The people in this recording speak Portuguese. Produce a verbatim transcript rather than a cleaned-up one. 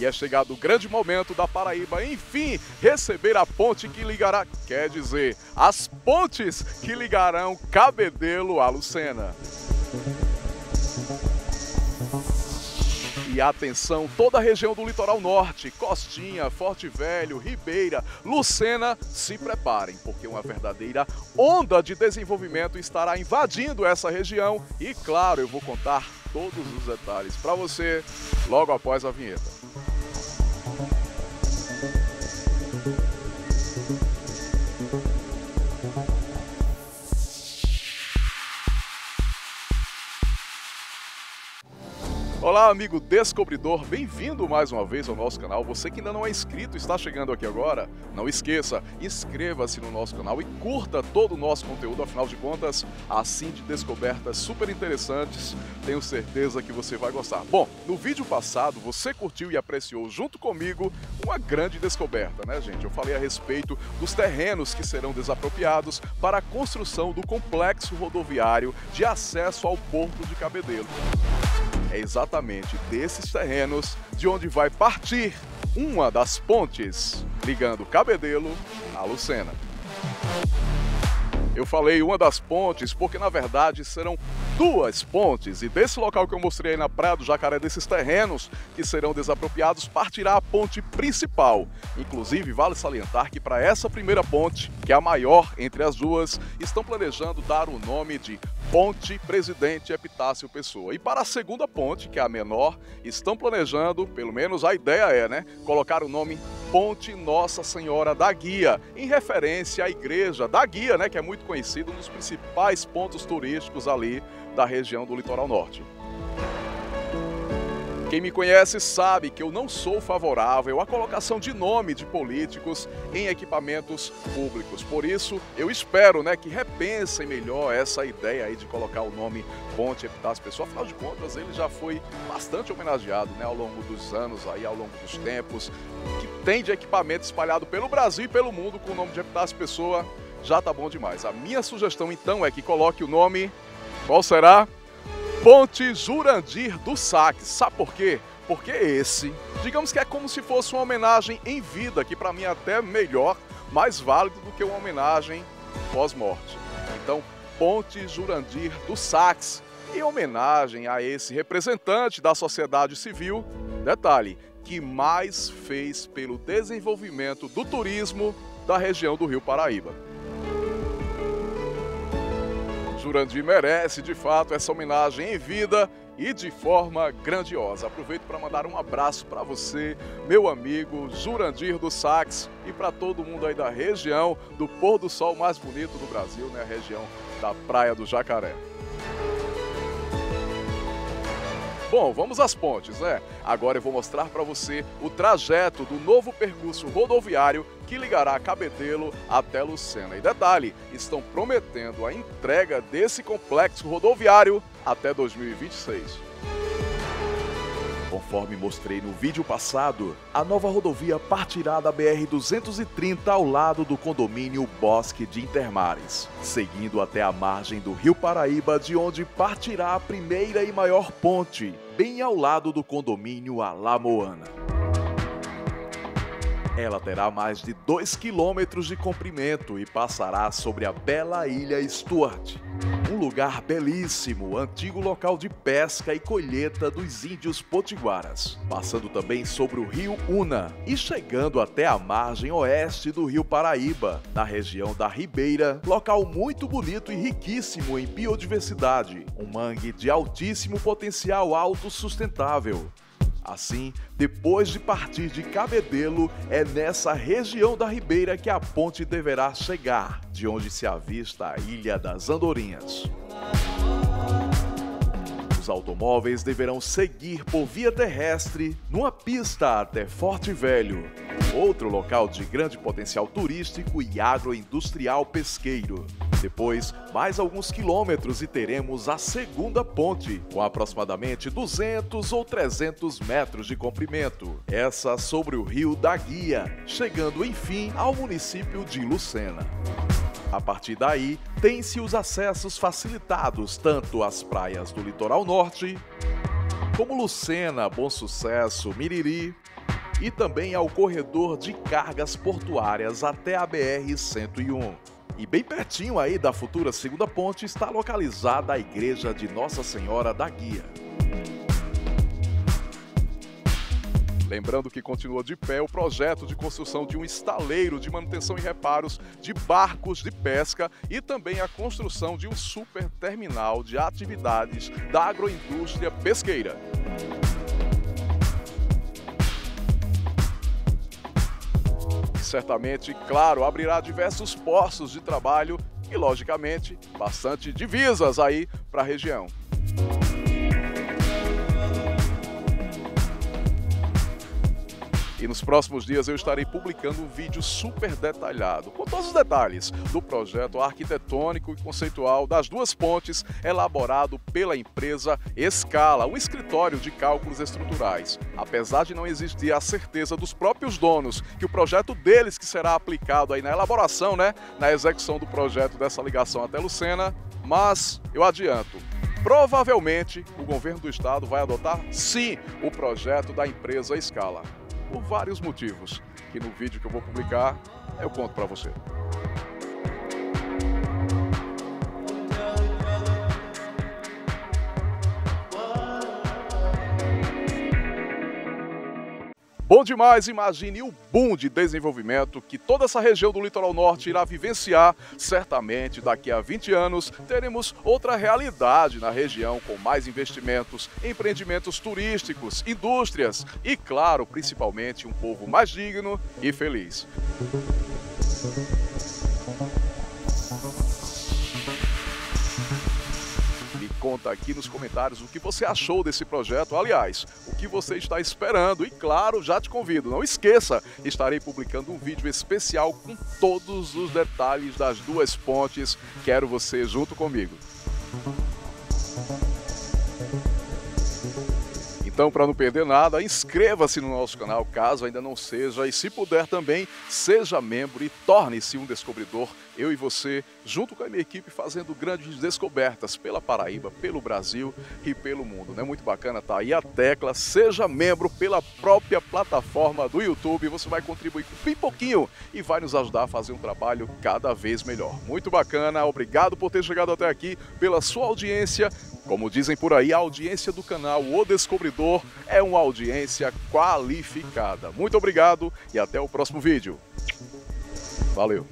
E é chegado o grande momento da Paraíba, enfim, receber a ponte que ligará, quer dizer, as pontes que ligarão Cabedelo a Lucena. E atenção, toda a região do litoral norte, Costinha, Forte Velho, Ribeira, Lucena, se preparem, porque uma verdadeira onda de desenvolvimento estará invadindo essa região e, claro, eu vou contar todos os detalhes para você logo após a vinheta. Olá, amigo descobridor, bem-vindo mais uma vez ao nosso canal. Você que ainda não é inscrito, está chegando aqui agora, não esqueça, inscreva-se no nosso canal e curta todo o nosso conteúdo, afinal de contas, assim de descobertas super interessantes, tenho certeza que você vai gostar. Bom, no vídeo passado você curtiu e apreciou junto comigo uma grande descoberta, né, gente? Eu falei a respeito dos terrenos que serão desapropriados para a construção do complexo rodoviário de acesso ao Porto de Cabedelo. É exatamente desses terrenos de onde vai partir uma das pontes ligando Cabedelo a Lucena. Eu falei uma das pontes porque, na verdade, serão duas pontes. E desse local que eu mostrei aí na Praia do Jacaré, desses terrenos que serão desapropriados, partirá a ponte principal. Inclusive, vale salientar que para essa primeira ponte, que é a maior entre as duas, estão planejando dar o nome de Ponte Presidente Epitácio Pessoa. E para a segunda ponte, que é a menor, estão planejando, pelo menos a ideia é, né, colocar o nome Ponte Nossa Senhora da Guia, em referência à igreja da Guia, né, que é muito conhecido, um dos principais pontos turísticos ali da região do litoral norte. Quem me conhece sabe que eu não sou favorável à colocação de nome de políticos em equipamentos públicos. Por isso, eu espero, né, que repensem melhor essa ideia aí de colocar o nome Ponte Epitácio Pessoa. Afinal de contas, ele já foi bastante homenageado, né, ao longo dos anos, aí, ao longo dos tempos, que tem de equipamento espalhado pelo Brasil e pelo mundo com o nome de Epitácio Pessoa. Já tá bom demais. A minha sugestão, então, é que coloque o nome... Qual será? Ponte Jurandir dos Saques. Sabe por quê? Porque esse, digamos que é como se fosse uma homenagem em vida, que para mim é até melhor, mais válido do que uma homenagem pós-morte. Então, Ponte Jurandir dos Saques, em homenagem a esse representante da sociedade civil, detalhe, que mais fez pelo desenvolvimento do turismo da região do Rio Paraíba. Jurandir merece, de fato, essa homenagem em vida e de forma grandiosa. Aproveito para mandar um abraço para você, meu amigo Jurandir dos Saques, e para todo mundo aí da região do pôr do sol mais bonito do Brasil, né? A região da Praia do Jacaré. Bom, vamos às pontes, né? Agora eu vou mostrar para você o trajeto do novo percurso rodoviário que ligará Cabedelo até Lucena. E detalhe, estão prometendo a entrega desse complexo rodoviário até dois mil e vinte e seis. Conforme mostrei no vídeo passado, a nova rodovia partirá da B R duzentos e trinta ao lado do condomínio Bosque de Intermares, seguindo até a margem do Rio Paraíba, de onde partirá a primeira e maior ponte, bem ao lado do condomínio Alamoana. Ela terá mais de dois quilômetros de comprimento e passará sobre a bela ilha Stuart, um lugar belíssimo, antigo local de pesca e colheita dos índios potiguaras, passando também sobre o rio Una e chegando até a margem oeste do Rio Paraíba, na região da Ribeira, local muito bonito e riquíssimo em biodiversidade, um mangue de altíssimo potencial autossustentável. Assim, depois de partir de Cabedelo, é nessa região da Ribeira que a ponte deverá chegar, de onde se avista a Ilha das Andorinhas. Os automóveis deverão seguir por via terrestre numa pista até Forte Velho, outro local de grande potencial turístico e agroindustrial pesqueiro. Depois, mais alguns quilômetros e teremos a segunda ponte, com aproximadamente duzentos ou trezentos metros de comprimento. Essa sobre o Rio da Guia, chegando enfim ao município de Lucena. A partir daí, tem-se os acessos facilitados tanto às praias do litoral norte, como Lucena, Bom Sucesso, Miriri, e também ao corredor de cargas portuárias até a B R cento e um. E bem pertinho aí da futura segunda ponte está localizada a Igreja de Nossa Senhora da Guia. Lembrando que continua de pé o projeto de construção de um estaleiro de manutenção e reparos de barcos de pesca e também a construção de um super terminal de atividades da agroindústria pesqueira. E certamente, claro, abrirá diversos postos de trabalho e, logicamente, bastante divisas aí para a região. E nos próximos dias eu estarei publicando um vídeo super detalhado, com todos os detalhes do projeto arquitetônico e conceitual das duas pontes, elaborado pela empresa Escala, um escritório de cálculos estruturais. Apesar de não existir a certeza dos próprios donos que o projeto deles que será aplicado aí na elaboração, né, na execução do projeto dessa ligação até Lucena, mas eu adianto, provavelmente o governo do estado vai adotar sim o projeto da empresa Escala. Por vários motivos, que no vídeo que eu vou publicar, eu conto para você. Bom demais, imagine o boom de desenvolvimento que toda essa região do litoral norte irá vivenciar. Certamente, daqui a vinte anos, teremos outra realidade na região com mais investimentos, empreendimentos turísticos, indústrias e, claro, principalmente um povo mais digno e feliz. Conta aqui nos comentários o que você achou desse projeto, aliás, o que você está esperando e, claro, já te convido, não esqueça, estarei publicando um vídeo especial com todos os detalhes das duas pontes, quero você junto comigo. Então, para não perder nada, inscreva-se no nosso canal, caso ainda não seja, e se puder também, seja membro e torne-se um descobridor, eu e você, junto com a minha equipe, fazendo grandes descobertas pela Paraíba, pelo Brasil e pelo mundo. Não é muito bacana? Tá aí a tecla, seja membro pela própria plataforma do YouTube, você vai contribuir bem pouquinho e vai nos ajudar a fazer um trabalho cada vez melhor. Muito bacana, obrigado por ter chegado até aqui, pela sua audiência. Como dizem por aí, a audiência do canal O Descobridor é uma audiência qualificada. Muito obrigado e até o próximo vídeo. Valeu!